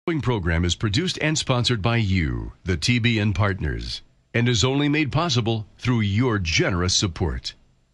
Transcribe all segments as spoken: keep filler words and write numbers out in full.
The program is produced and sponsored by you, the T B N partners, and is only made possible through your generous support.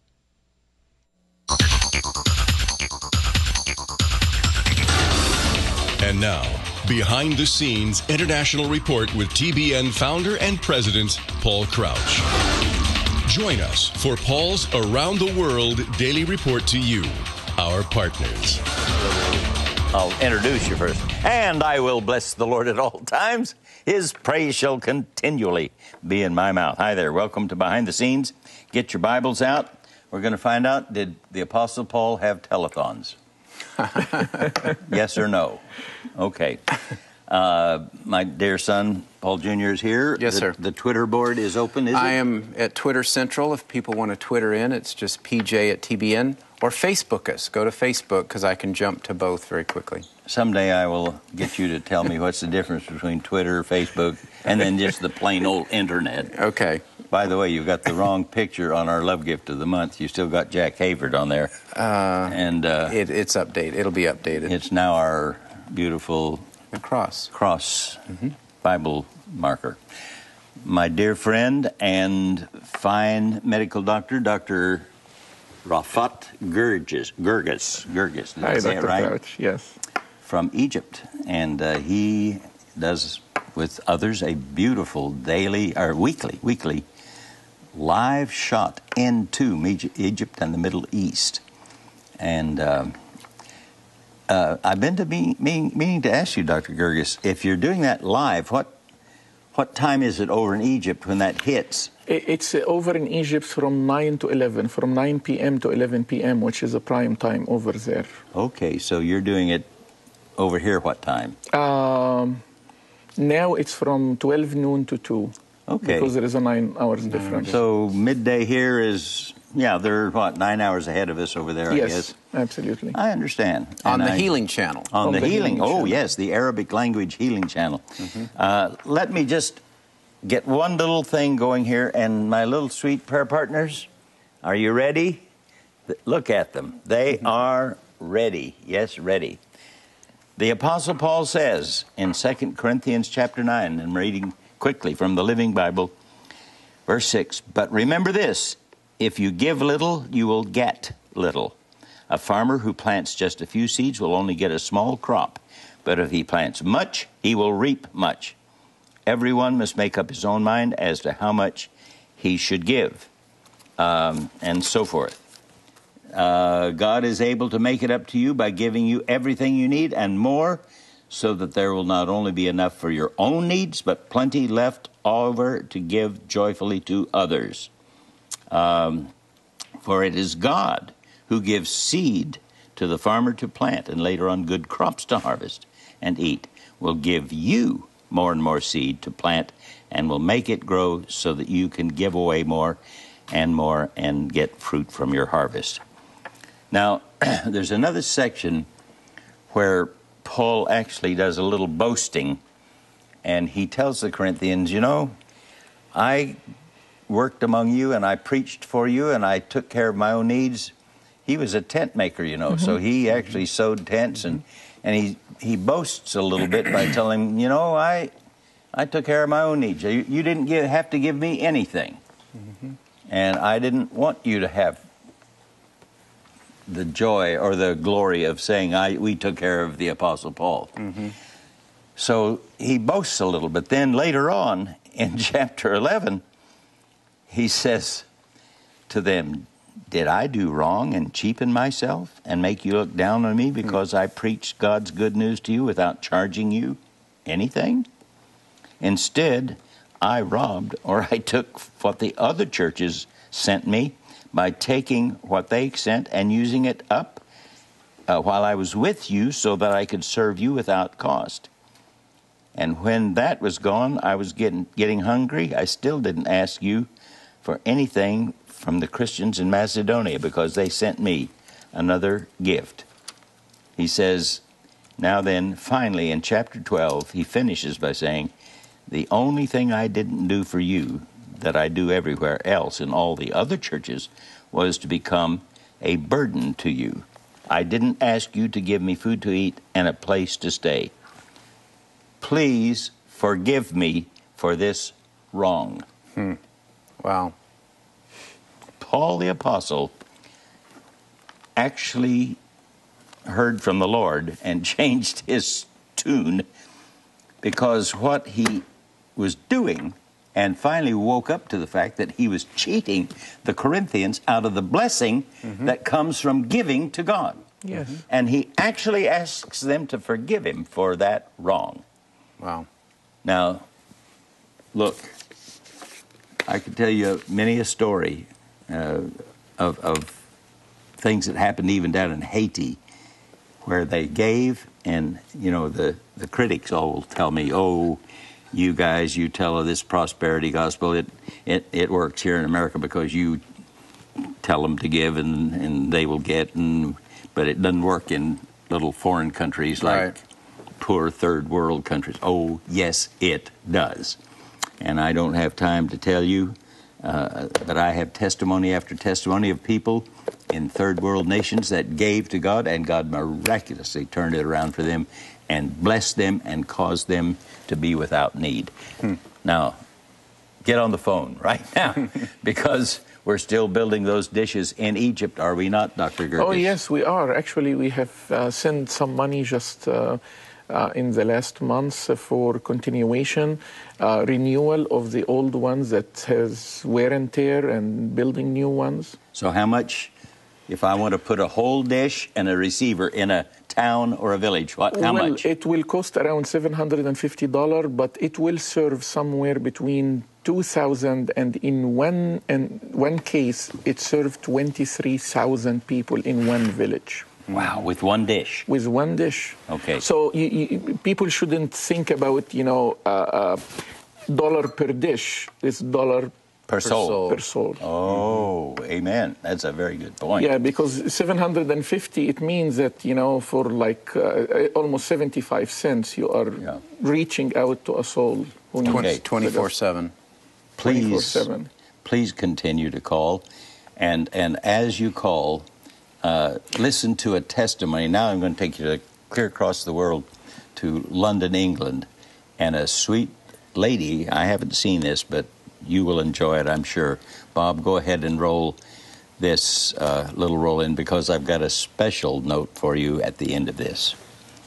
And now, Behind the Scenes International Report with T B N founder and president, Paul Crouch. Join us for Paul's Around the World Daily Report to you, our partners. I'll introduce you first. And I will bless the Lord at all times. His praise shall continually be in my mouth. Hi there. Welcome to Behind the Scenes. Get your Bibles out. We're going to find out, did the Apostle Paul have telethons? Yes or no? Okay. Uh, my dear son, Paul Junior is here. Yes, the, sir. The Twitter board is open, is I it? am at Twitter Central. If people want to Twitter in, it's just P J at T B N. Or Facebook us. Go to Facebook, because I can jump to both very quickly. Someday I will get you to tell me what's the difference between Twitter, Facebook, and then just the plain old internet. Okay. By the way, you've got the wrong picture on our Love Gift of the Month. You still got Jack Hayford on there. Uh, and uh, it, it's updated. It'll be updated. It's now our beautiful the cross, cross mm-hmm. Bible marker. My dear friend and fine medical doctor, Doctor Rafat Gerges, Gerges, Gerges, did I say it right? Crouch, yes. From Egypt, and uh, he does with others a beautiful daily or weekly, weekly live shot into Egypt and the Middle East. And uh, uh, I've been to be, meaning, meaning to ask you, Doctor Gerges, if you're doing that live, what what time is it over in Egypt when that hits? It's over in Egypt from nine to eleven, from nine p.m. to eleven p.m., which is a prime time over there. Okay, so you're doing it over here what time? Um, now it's from twelve noon to two. Okay. Because there is a nine hours difference. So midday here is, yeah, they're, what, nine hours ahead of us over there, yes, I guess? absolutely. I understand. On and the I, Healing Channel. On, on the, the Healing, Healing oh, Channel. yes, the Arabic Language Healing Channel. Mm-hmm. Uh, let me just get one little thing going here, and my little sweet prayer partners, are you ready? Look at them. They mm-hmm. are ready. Yes, ready. The Apostle Paul says in Second Corinthians chapter nine, and I'm reading quickly from the Living Bible, verse six, but remember this, if you give little, you will get little. A farmer who plants just a few seeds will only get a small crop, but if he plants much, he will reap much. Everyone must make up his own mind as to how much he should give, um, and so forth. Uh, God is able to make it up to you by giving you everything you need and more, so that there will not only be enough for your own needs, but plenty left over to give joyfully to others. Um, for it is God who gives seed to the farmer to plant, and later on good crops to harvest and eat, will give you more and more seed to plant, and will make it grow so that you can give away more and more and get fruit from your harvest. Now, there's another section where Paul actually does a little boasting, and he tells the Corinthians, you know, I worked among you, and I preached for you, and I took care of my own needs. He was a tent maker, you know, mm-hmm. so he actually sewed tents, and, and he, he boasts a little bit by telling, you know, I I took care of my own needs. You, you didn't give, have to give me anything, mm-hmm. and I didn't want you to have the joy or the glory of saying, I we took care of the Apostle Paul. Mm-hmm. So he boasts a little, but then later on in chapter eleven, he says to them, did I do wrong and cheapen myself and make you look down on me because mm-hmm. I preached God's good news to you without charging you anything? Instead, I robbed, or I took what the other churches sent me by taking what they sent and using it up uh, while I was with you so that I could serve you without cost. And when that was gone, I was getting, getting hungry. I still didn't ask you for anything from the Christians in Macedonia because they sent me another gift. He says, now then, finally, in chapter twelve, he finishes by saying, the only thing I didn't do for you that I do everywhere else in all the other churches was to become a burden to you. I didn't ask you to give me food to eat and a place to stay. please forgive me for this wrong. Hmm. Wow. Paul the Apostle actually heard from the Lord and changed his tune, because what he was doing, and finally woke up to the fact that he was cheating the Corinthians out of the blessing mm-hmm. that comes from giving to God. Yes. Mm-hmm. And he actually asks them to forgive him for that wrong. Wow. Now, look, I could tell you many a story uh, of, of things that happened even down in Haiti, where they gave, and, you know, the, the critics all will tell me, oh, you guys, you tell this prosperity gospel, it, it, it works here in America because you tell them to give and, and they will get, and but it doesn't work in little foreign countries like right. poor third world countries. Oh, yes, it does. And I don't have time to tell you, uh, but I have testimony after testimony of people in third world nations that gave to God, and God miraculously turned it around for them and blessed them and caused them to be without need. Hmm. Now, get on the phone right now, because we're still building those dishes in Egypt, are we not, Doctor Gerges? Oh, yes, we are. Actually, we have uh, sent some money just uh, uh, in the last months for continuation, uh, renewal of the old ones that has wear and tear, and building new ones. So how much, if I want to put a whole dish and a receiver in a town or a village, what, how well, much? It will cost around seven hundred fifty dollars, but it will serve somewhere between two thousand, and in one, and one case, it served twenty-three thousand people in one village. Wow, with one dish? With one dish. Okay. So you, you, people shouldn't think about, you know, uh, uh, dollar per dish. It's dollar Per soul. Per soul. Oh, mm-hmm. Amen. That's a very good point. Yeah, because seven hundred fifty, it means that, you know, for like uh, almost seventy-five cents, you are yeah. reaching out to a soul who needs okay. twenty-four seven. Please, please continue to call. And, and as you call, uh, listen to a testimony. Now I'm going to take you to clear across the world to London, England. And a sweet lady, I haven't seen this, but you will enjoy it, I'm sure. Bob, go ahead and roll this uh, little roll in, because I've got a special note for you at the end of this.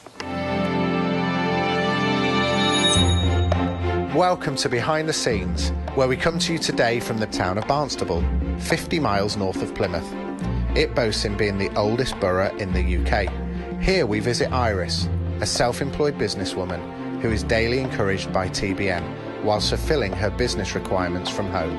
Welcome to Behind the Scenes, where we come to you today from the town of Barnstaple, fifty miles north of Plymouth. It boasts in being the oldest borough in the U K. Here we visit Iris, a self-employed businesswoman who is daily encouraged by T B N whilst fulfilling her business requirements from home.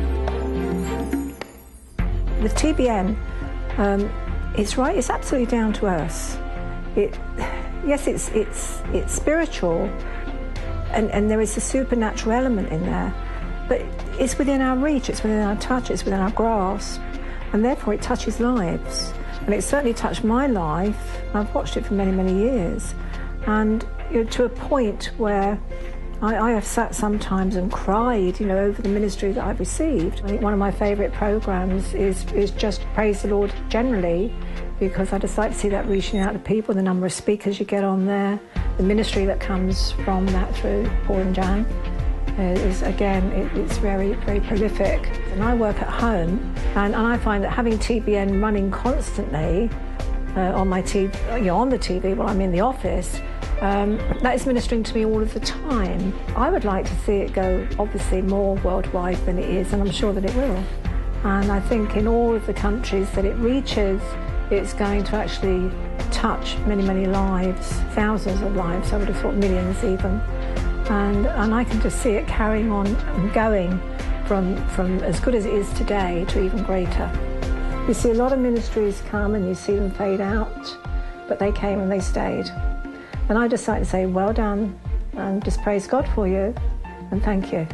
With T B N, um, it's right, it's absolutely down to earth. It, yes, it's, it's, it's spiritual, and, and there is a supernatural element in there, but it's within our reach, it's within our touch, it's within our grasp, and therefore it touches lives. And it certainly touched my life. I've watched it for many, many years, and you know, to a point where I, I have sat sometimes and cried, you know, over the ministry that I've received. I think one of my favourite programmes is, is just Praise the Lord generally, because I just like to see that reaching out to people, the number of speakers you get on there, the ministry that comes from that through Paul and Jan is, again, it, it's very, very prolific. And I work at home, and, and I find that having T B N running constantly uh, on my T V, you know, on the T V while I'm in the office, Um, that is ministering to me all of the time. I would like to see it go, obviously, more worldwide than it is, and I'm sure that it will. And I think in all of the countries that it reaches, it's going to actually touch many, many lives, thousands of lives, I would have thought millions even. And, and I can just see it carrying on and going from, from as good as it is today to even greater. You see a lot of ministries come and you see them fade out, but they came and they stayed. And I just like to say, well done, and just praise God for you, and thank you.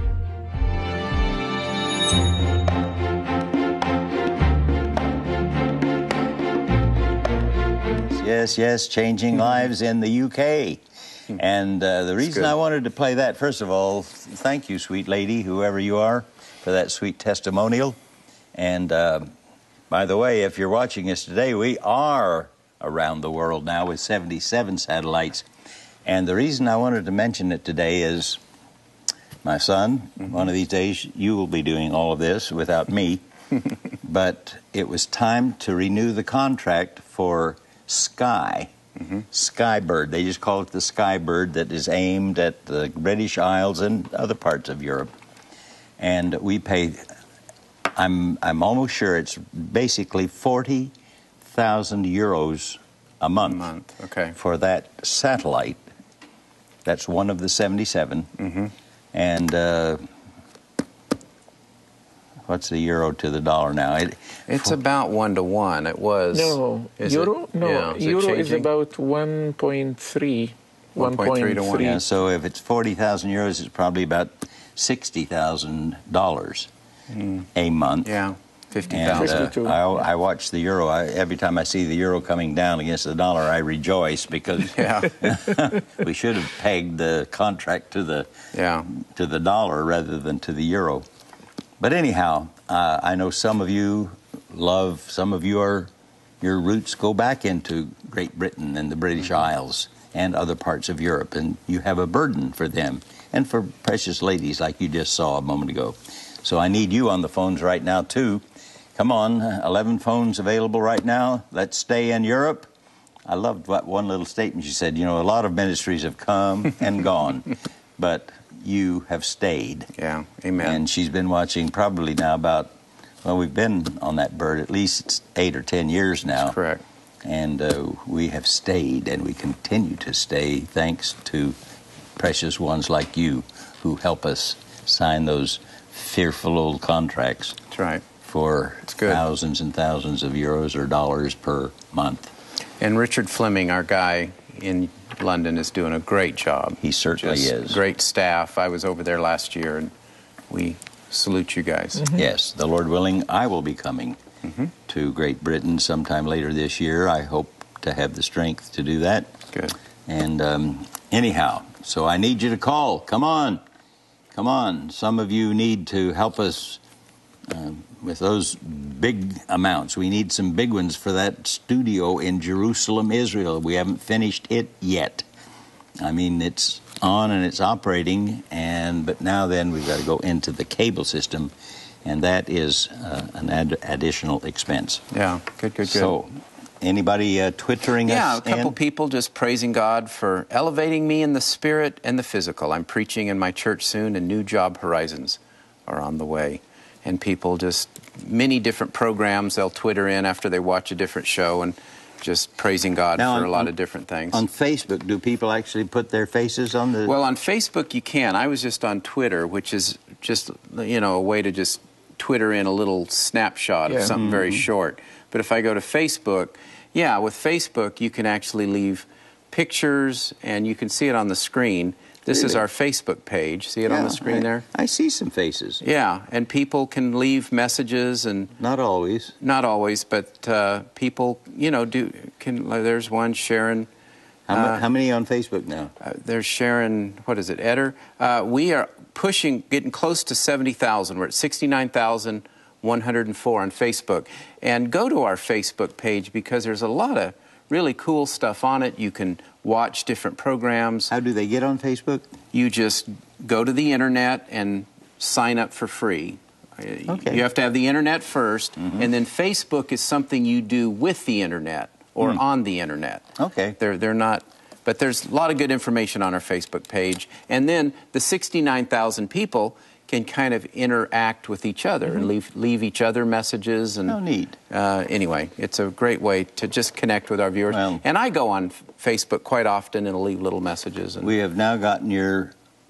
Yes, yes, changing lives in the U K. And uh, the reason I wanted to play that, first of all, thank you, sweet lady, whoever you are, for that sweet testimonial. And uh, by the way, if you're watching us today, we are around the world now with seventy-seven satellites. And the reason I wanted to mention it today is my son, mm-hmm. one of these days you will be doing all of this without me, but it was time to renew the contract for Sky, mm-hmm. Skybird. They just call it the Skybird, that is aimed at the British Isles and other parts of Europe. And we pay, I'm, I'm almost sure it's basically forty thousand euros a month, a month. Okay. for that satellite. That's one of the seventy-seven. Mm-hmm. And uh, what's the euro to the dollar now? It, it's for, about one to one. It was. No, is euro? It, no, yeah, is euro is about one point three. one point three to one. Yeah, so if it's forty thousand euros, it's probably about sixty thousand dollars mm. a month. Yeah, fifty thousand. Uh, I, I watch the euro. I, every time I see the euro coming down against the dollar, I rejoice because yeah. we should have pegged the contract to the yeah. to the dollar rather than to the euro. But anyhow, uh, I know some of you love, some of you are, your roots go back into Great Britain and the British mm-hmm. Isles and other parts of Europe, and you have a burden for them and for precious ladies like you just saw a moment ago. So I need you on the phones right now, too. Come on, eleven phones available right now. Let's stay in Europe. I loved what one little statement you said. You know, a lot of ministries have come and gone, but you have stayed. Yeah, amen. And she's been watching probably now about, well, we've been on that bird at least eight or ten years now. That's correct. And uh, we have stayed, and we continue to stay thanks to precious ones like you who help us sign those fearful old contracts. That's right. For thousands and thousands of euros or dollars per month. And Richard Fleming, our guy in London, is doing a great job. He certainly Just is. Great staff. I was over there last year, and we salute you guys. Mm-hmm. Yes, the Lord willing, I will be coming mm-hmm. to Great Britain sometime later this year. I hope to have the strength to do that. Good. And um, anyhow, so I need you to call. Come on. Come on. Some of you need to help us uh, with those big amounts. We need some big ones for that studio in Jerusalem, Israel. We haven't finished it yet. I mean, it's on and it's operating, and but now then we've got to go into the cable system, and that is uh, an ad- additional expense. Yeah, good, good, good. So, anybody uh, twittering yeah, us? Yeah, a couple in? people just praising God for elevating me in the spirit and the physical. I'm preaching in my church soon, and new job horizons are on the way. And people just, many different programs they'll Twitter in after they watch a different show and just praising God now, for on, a lot on, of different things. On Facebook, do people actually put their faces on the... Well, on Facebook you can. I was just on Twitter, which is just, you know, a way to just Twitter in a little snapshot yeah. of something mm-hmm. very short. But if I go to Facebook, yeah, with Facebook you can actually leave pictures and you can see it on the screen. This really? is our Facebook page. See it yeah, on the screen I, there? I see some faces. Yeah, and people can leave messages and... Not always. Not always, but uh, people, you know, do... Can. There's one, Sharon... How, uh, how many on Facebook now? Uh, there's Sharon, what is it, Eder? Uh, we are pushing, getting close to seventy thousand. We're at sixty-nine thousand one hundred four on Facebook. And go to our Facebook page because there's a lot of really cool stuff on it. You can watch different programs. How do they get on Facebook? You just go to the internet and sign up for free. Okay. You have to have the internet first, mm-hmm. and then Facebook is something you do with the internet or mm. on the internet. Okay. They're, they're not, but there's a lot of good information on our Facebook page. And then the sixty-nine thousand people can kind of interact with each other mm-hmm. and leave leave each other messages. And oh, neat. Uh, anyway, it's a great way to just connect with our viewers. Well, and I go on Facebook quite often and leave little messages. And we have now gotten your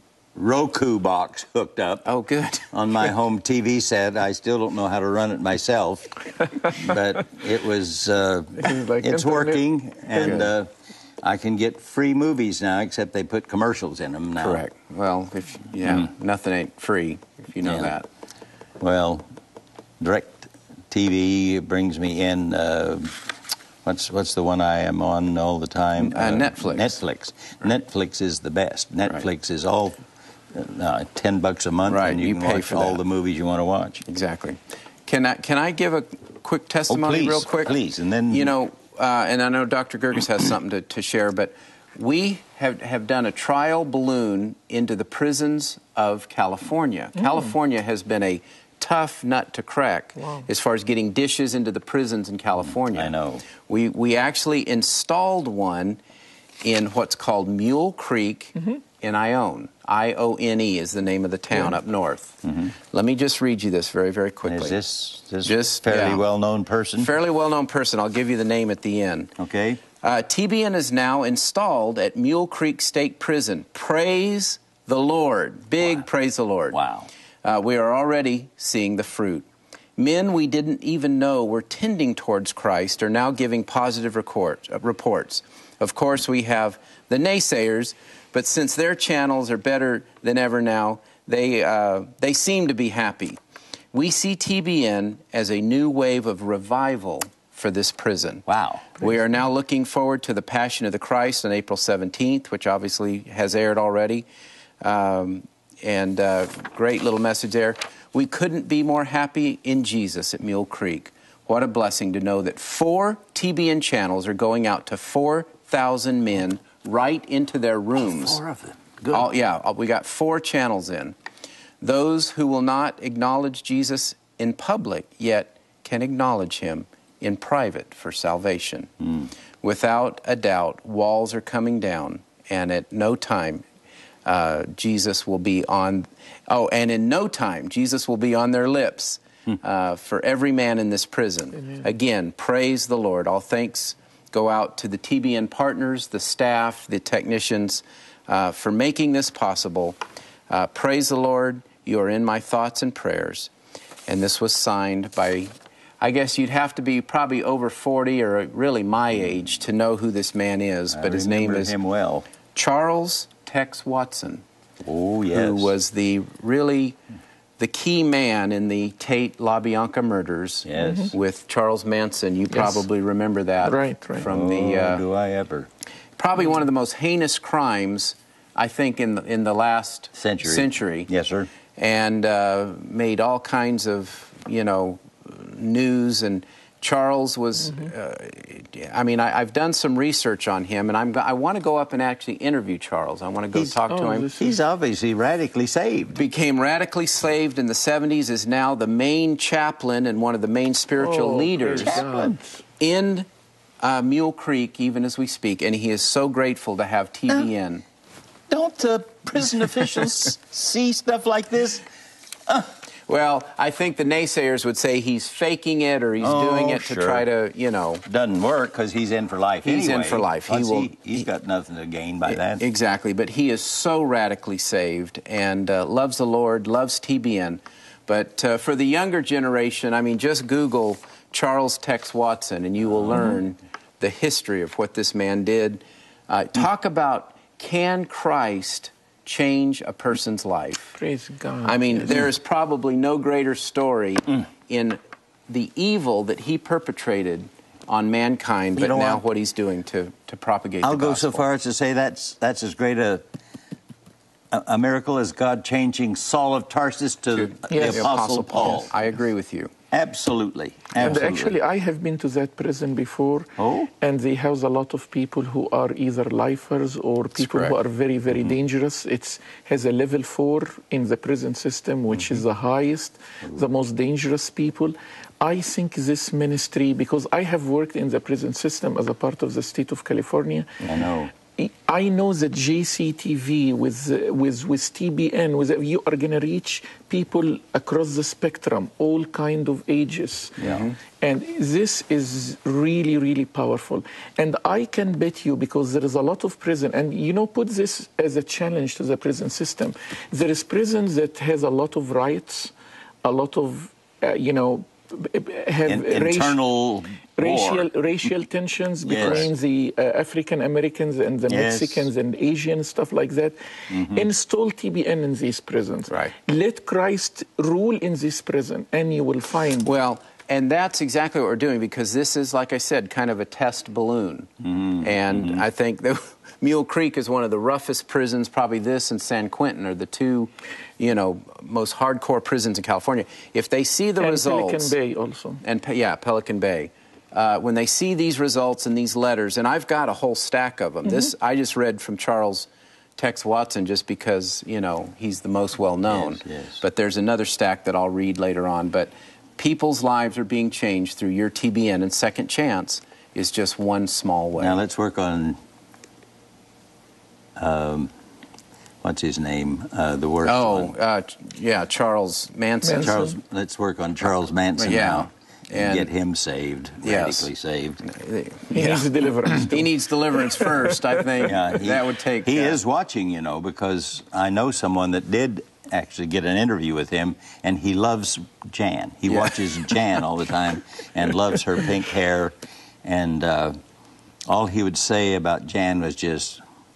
Roku box hooked up. Oh, good. On my home T V set. I still don't know how to run it myself, but it was. Uh, like it's internet. working, and uh, I can get free movies now, except they put commercials in them now. Correct. Well, if yeah, mm. nothing ain't free, if you know yeah. that. Well, Direct T V brings me in. Uh, what's what's the one I am on all the time? Uh, uh, Netflix. Netflix. Right. Netflix is the best. Netflix right. is all uh, ten bucks a month, right. and you, you can pay watch for all that. the movies you want to watch. Exactly. Can I can I give a quick testimony oh, please, real quick? Please, and then you know. Uh, and I know Doctor Gerges has something to, to share, but we have, have done a trial balloon into the prisons of California. Mm. California has been a tough nut to crack wow. as far as getting dishes into the prisons in California. I know. We, we actually installed one in what's called Mule Creek mm-hmm. in Ione. I O N E is the name of the town yeah. up north. Mm-hmm. Let me just read you this very, very quickly. And is this this just, fairly yeah. well-known person? Fairly well-known person. I'll give you the name at the end. Okay. Uh, T B N is now installed at Mule Creek State Prison. Praise the Lord. Big wow. praise the Lord. Wow. Uh, we are already seeing the fruit. Men we didn't even know were tending towards Christ are now giving positive record, uh, reports. Of course, we have the naysayers, but since their channels are better than ever now, they, uh, they seem to be happy. We see T B N as a new wave of revival for this prison. Wow. We are now looking forward to the Passion of the Christ on April seventeenth, which obviously has aired already. Um, and uh, great little message there. We couldn't be more happy in Jesus at Mule Creek. What a blessing to know that four T B N channels are going out to four thousand men right into their rooms. Oh, four of them. Good. All, yeah, we got four channels in. Those who will not acknowledge Jesus in public, yet can acknowledge him in private for salvation. Mm. Without a doubt, walls are coming down, and at no time uh, Jesus will be on, oh, and in no time Jesus will be on their lips uh, for every man in this prison. Amen. Again, praise the Lord. All thanks go out to the T B N partners, the staff, the technicians, uh, for making this possible. Uh, praise the Lord. You are in my thoughts and prayers. And this was signed by, I guess you'd have to be probably over forty or really my age to know who this man is. I but his name is him well. Charles Tex Watson. Oh, yes. Who was the really the key man in the Tate LaBianca murders yes. mm-hmm. with Charles Manson. You yes. probably remember that right, right. from oh, the... Uh, do I ever. Probably one of the most heinous crimes, I think, in the, in the last century. century. Yes, sir. And uh, made all kinds of, you know, news. And Charles was, mm-hmm. uh, I mean, I, I've done some research on him, and I'm, I want to go up and actually interview Charles. I want to go he's, talk oh, to him. He's obviously radically saved. Became radically saved in the seventies, is now the main chaplain and one of the main spiritual oh, leaders in uh, Mule Creek, even as we speak. And he is so grateful to have T B N. Uh, don't uh, prison officials see stuff like this? Uh. Well, I think the naysayers would say he's faking it or he's oh, doing it sure. to try to, you know. Doesn't work because he's in for life He's anyway. in for life. Plus he will, he, he's he, got nothing to gain by that. Exactly. But he is so radically saved and uh, loves the Lord, loves T B N. But uh, for the younger generation, I mean, just Google Charles Tex Watson and you will learn the history of what this man did. Uh, talk about, can Christ change a person's life? Praise God. I mean, yes. there is probably no greater story mm. in the evil that he perpetrated on mankind, but now what? what he's doing to, to propagate I'll the gospel. go so far as to say that's that's as great a a, a miracle as God changing Saul of Tarsus to, to the, yes. the Apostle, Apostle Paul. Paul. I agree with you. Absolutely. And Absolutely. actually, I have been to that prison before, oh? and they house a lot of people who are either lifers or people who are very, very mm-hmm. dangerous. It has a level four in the prison system, which mm-hmm. is the highest, mm-hmm. the most dangerous people. I think this ministry, because I have worked in the prison system as a part of the state of California. I know. I know that J C T V with uh, with with T B N, with you are going to reach people across the spectrum, all kind of ages, yeah. and this is really really powerful. And I can bet you, because there is a lot of prison, and you know, put this as a challenge to the prison system. There is prison that has a lot of riots, a lot of uh, you know. have In, internal racial war. racial tensions yes. between the uh, African Americans and the yes. Mexicans and Asians, stuff like that. Mm-hmm. Install T B N in these prisons. Right. Let Christ rule in this prison, and you will find. Well, and that's exactly what we're doing, because this is, like I said, kind of a test balloon. Mm-hmm. And mm-hmm. I think that Mule Creek is one of the roughest prisons. Probably this and San Quentin are the two, you know, most hardcore prisons in California. If they see the and results, Pelican Bay also, and yeah, Pelican Bay. uh, when they see these results and these letters, and I've got a whole stack of them. Mm-hmm. This I just read from Charles Tex Watson just because, you know, he's the most well-known. Yes, yes. But there's another stack that I'll read later on. But people's lives are being changed through your T B N, and Second Chance is just one small way. Now let's work on, um, what's his name, uh, the worst Oh, one. uh, yeah, Charles Manson. Manson. Charles, let's work on Charles Manson Yeah. now. And, And- get him saved, Yes. radically saved. He Yeah. needs deliverance. He needs deliverance first, I think. Yeah, he, that would take... He uh, is watching, you know, because I know someone that did actually get an interview with him, and he loves Jan. He Yeah. watches Jan all the time and loves her pink hair, and uh, all he would say about Jan was just...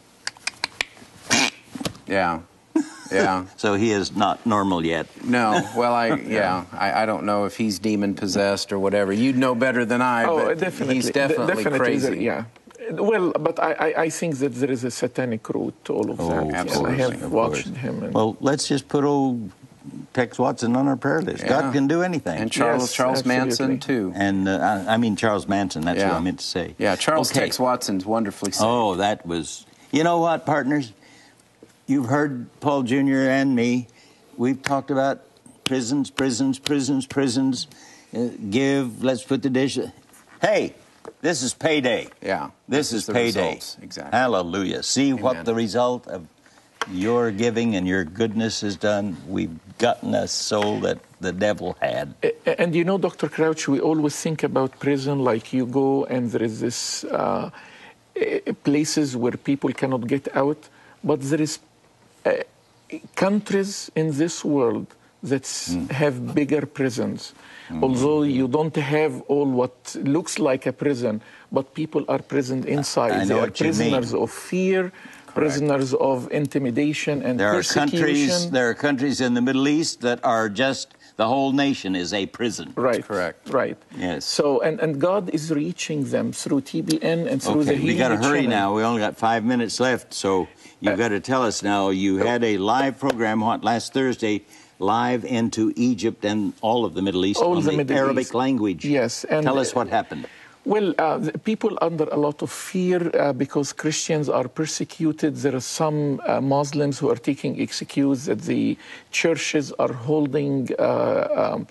Yeah, yeah. So he is not normal yet. No, well, I, yeah, I, I don't know if he's demon-possessed or whatever. You'd know better than I, Oh, but definitely. he's De- definitely, definitely crazy. there- yeah. Well, but I, I, I think that there is a satanic root to all of Oh, that. of And I course, have of watched course. him. And Well, let's just put old Tex Watson on our prayer list. Yeah. God can do anything. And Charles, Yes, Charles Manson, absolutely. too. And, uh, I, I mean Charles Manson, that's Yeah. what I meant to say. Yeah, Charles Okay. Tex Watson's wonderfully saved. Oh, that was... You know what, partners? You've heard Paul Junior and me. We've talked about prisons, prisons, prisons, prisons. Uh, give, let's put the dish... Hey, this is payday. Yeah, This, this is, is the payday. results, exactly. Hallelujah. See Amen. what the result of your giving and your goodness has done? We've gotten a soul that the devil had. A- And you know, Doctor Crouch, we always think about prison like you go and there is this uh, eh, places where people cannot get out, but there is uh, countries in this world that Mm. have bigger prisons. Mm-hmm. Although you don't have all what looks like a prison, but people are prisoned inside. I know they are what you mean. prisoners of fear, prisoners of intimidation and There are persecution. countries. There are countries in the Middle East that are just the whole nation is a prison. Right. correct. Right. Yes. So and, and God is reaching them through T B N and through the Okay, we healing got to hurry channel. now. We only got five minutes left, so you Uh, got to tell us now. You had a live program what last Thursday, live into Egypt and all of the Middle East All on the the, Middle Arabic East. language. Yes, and- tell us what happened. Well, uh, the people under a lot of fear uh, because Christians are persecuted. There are some uh, Muslims who are taking excuse that the churches are holding uh, um,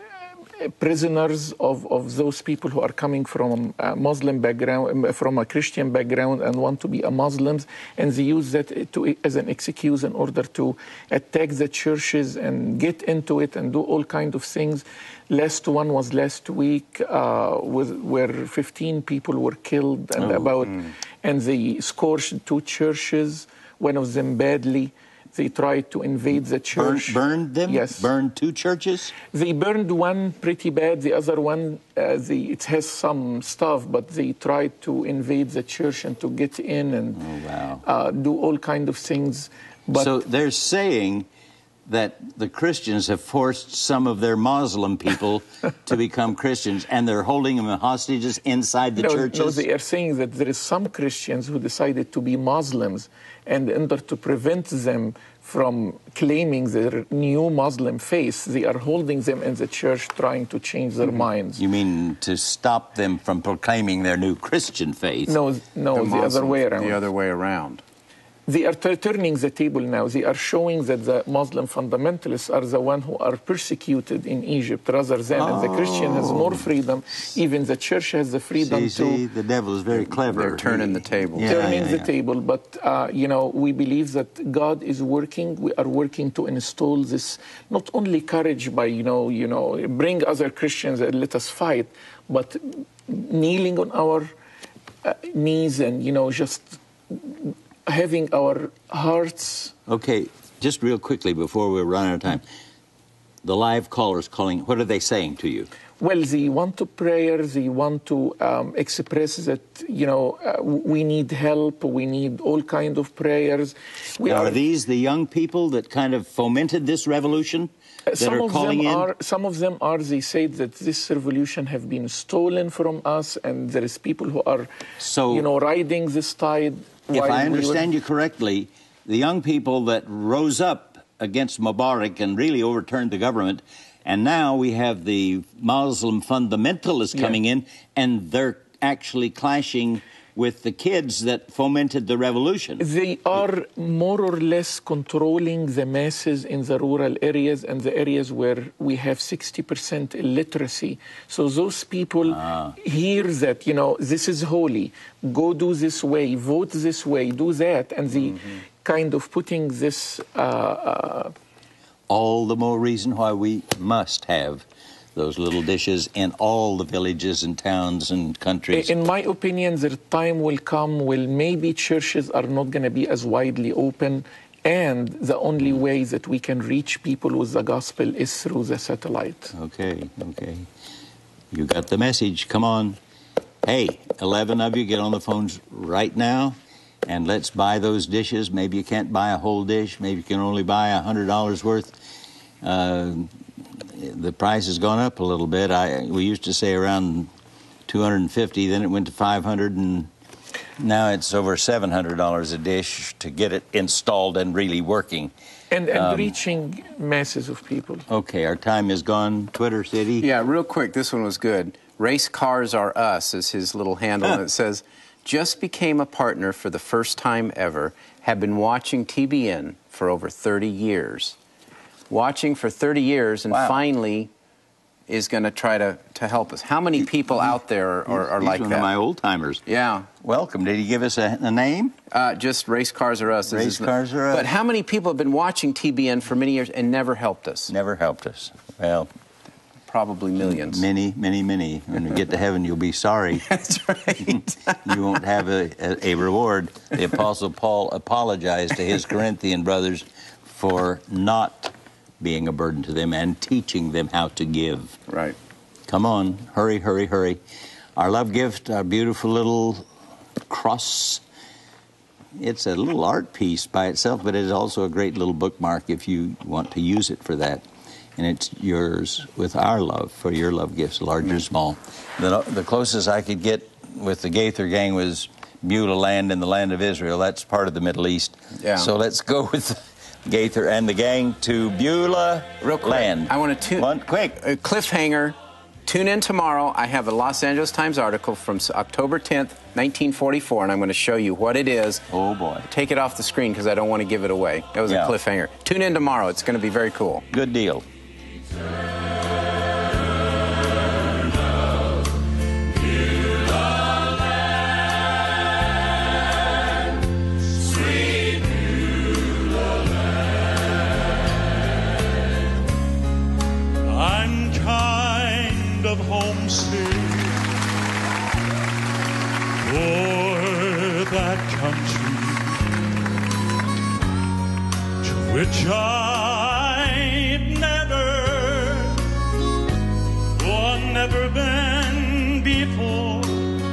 prisoners of, of those people who are coming from a Muslim background, from a Christian background, and want to be a Muslims, and they use that to, as an excuse in order to attack the churches and get into it and do all kind of things. Last one was last week, uh, with, where fifteen people were killed, and Oh, about, and they scorched two churches, one of them badly. They tried to invade the Burn, church. burned them? Yes. Burned two churches? They burned one pretty bad. The other one, uh, the, it has some stuff, but they tried to invade the church and to get in and Oh, wow. uh, do all kind of things. But So they're saying that the Christians have forced some of their Muslim people to become Christians, and they're holding them hostages inside the no, churches? no, they are saying that there is some Christians who decided to be Muslims, and in order to prevent them from claiming their new Muslim faith, they are holding them in the church, trying to change their minds. You mean to stop them from proclaiming their new Christian faith? No, no, the, other Muslims, way around. The other way around. They are t- turning the table now. They are showing that the Muslim fundamentalists are the ones who are persecuted in Egypt rather than, and the Christian has more freedom. Even the church has the freedom See, to see, the devil is very clever. They're turning the tables. Yeah, turning yeah, the yeah. table. But, uh, you know, we believe that God is working. We are working to install this, not only courage by, you know, you know, bring other Christians and let us fight, but kneeling on our uh, knees and, you know, just having our hearts. Okay, just real quickly before we run out of time. The live callers calling, what are they saying to you? Well, they want to pray, they want to um, express that, you know, uh, we need help, we need all kind of prayers. We Are these the young people that kind of fomented this revolution that some are of calling them in? are some of them are they say that this revolution have been stolen from us, and there is people who are So- you know riding this tide. If while I we were- understand you correctly, the young people that rose up against Mubarak and really overturned the government And now we have the Muslim fundamentalists coming Yeah. in, and they're actually clashing with the kids that fomented the revolution. They are more or less controlling the masses in the rural areas and the areas where we have sixty percent illiteracy. So those people Ah. hear that, you know, this is holy, go do this way, vote this way, do that, and the kind of putting this... Uh, uh, All the more reason why we must have those little dishes in all the villages and towns and countries. In my opinion, the time will come when maybe churches are not going to be as widely open, and the only way that we can reach people with the gospel is through the satellite. Okay, okay. You got the message. Come on. Hey, eleven of you, get on the phones right now, and let's buy those dishes. Maybe you can't buy a whole dish. Maybe you can only buy one hundred dollars worth. Uh, the price has gone up a little bit. I we used to say around two hundred fifty, then it went to five hundred, and now it's over seven hundred dollars a dish to get it installed and really working. And, and Um, reaching masses of people. Okay, our time is gone. Twitter City. Yeah, real quick, this one was good. Race Cars Are Us is his little handle, Huh. and it says, just became a partner for the first time ever, have been watching T B N for over thirty years. Watching for thirty years, and Wow. finally is going to try to to help us. How many people out there are, are, are He's like one that? of my old timers. Yeah. Welcome. Did he give us a, a name? Uh, just Race Cars Are Us. is Race his- Cars Are Us. But how many people have been watching T B N for many years and never helped us? Never helped us. Well, Probably millions. many, many, many. When we get to heaven, you'll be sorry. That's right. You won't have a, a, a reward. The Apostle Paul apologized to his Corinthian brothers for not being a burden to them and teaching them how to give. Right. Come on, hurry, hurry, hurry. Our love gift, our beautiful little cross. It's a little art piece by itself, but it is also a great little bookmark if you want to use it for that. And it's yours with our love for your love gifts, large or small. The, the closest I could get with the Gaither gang was Beulah land in the land of Israel. That's part of the Middle East. Yeah. So let's go with Gaither and the gang to Beulah Real quick, land. I want to tune. One, quick. A cliffhanger. Tune in tomorrow. I have a Los Angeles Times article from s- October tenth, nineteen forty-four, and I'm going to show you what it is. Oh, boy. Take it off the screen because I don't want to give it away. That was Yeah. a cliffhanger. Tune in tomorrow. It's going to be very cool. Good deal. I'm kind of homesick for that country to which I've never, or never been before.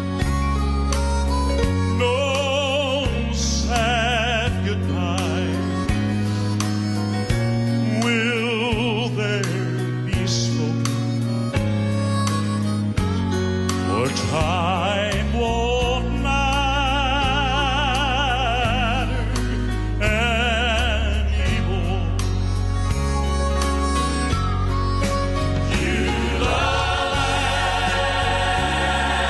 No sad goodbye will there be spoken, or time won't matter anymore. Beulah land,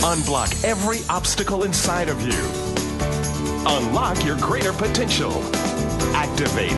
Unblock every obstacle inside of you. Unlock your greater potential. Activate